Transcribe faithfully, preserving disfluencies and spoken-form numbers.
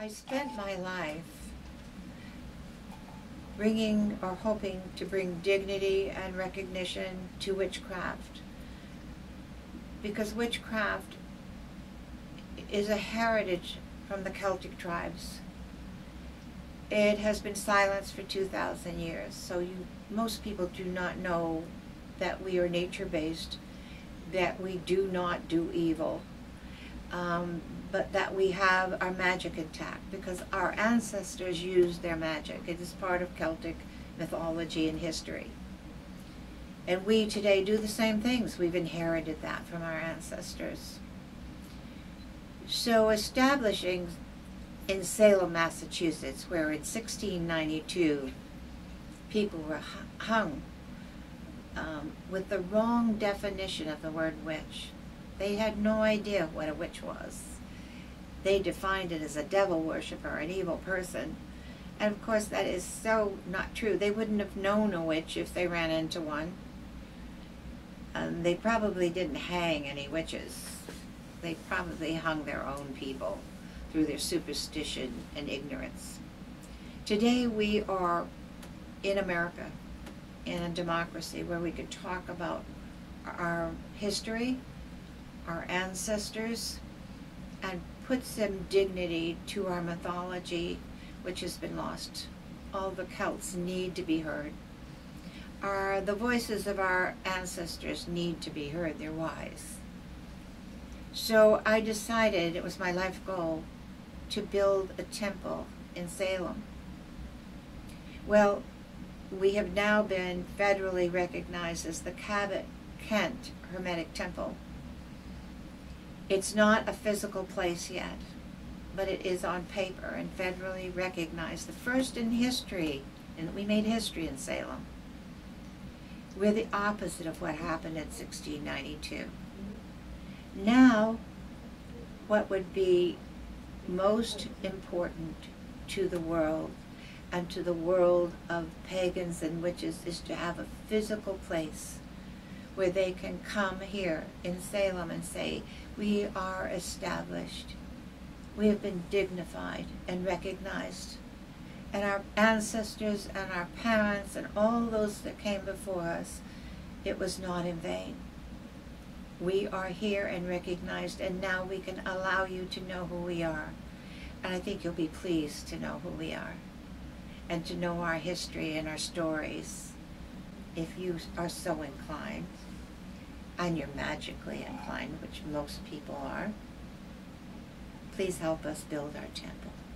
I spent my life bringing or hoping to bring dignity and recognition to witchcraft, because witchcraft is a heritage from the Celtic tribes. It has been silenced for two thousand years, so you, most people do not know that we are nature-based, that we do not do evil, um, but that we have our magic intact, because our ancestors used their magic. It is part of Celtic mythology and history. And we today do the same things. We've inherited that from our ancestors. So establishing in Salem, Massachusetts, where in sixteen ninety-two people were hung um, with the wrong definition of the word witch. They had no idea what a witch was. They defined it as a devil worshiper, an evil person. And of course that is so not true. They wouldn't have known a witch if they ran into one. Um, they probably didn't hang any witches. They probably hung their own people through their superstition and ignorance. Today we are in America, in a democracy where we could talk about our history, our ancestors, and put some dignity to our mythology, which has been lost. All the Celts need to be heard. Our, the voices of our ancestors need to be heard. They're wise. So I decided, it was my life goal, to build a temple in Salem. Well, we have now been federally recognized as the Cabot Kent Hermetic Temple. It's not a physical place yet, but it is on paper and federally recognized, the first in history, and we made history in Salem. We're the opposite of what happened in sixteen ninety-two. Now, what would be most important to the world and to the world of pagans and witches is to have a physical place where they can come here in Salem and say, we are established. We have been dignified and recognized. And our ancestors and our parents and all those that came before us, it was not in vain. We are here and recognized, and now we can allow you to know who we are. And I think you'll be pleased to know who we are and to know our history and our stories, if you are so inclined, and you're magically inclined, which most people are. Please help us build our temple.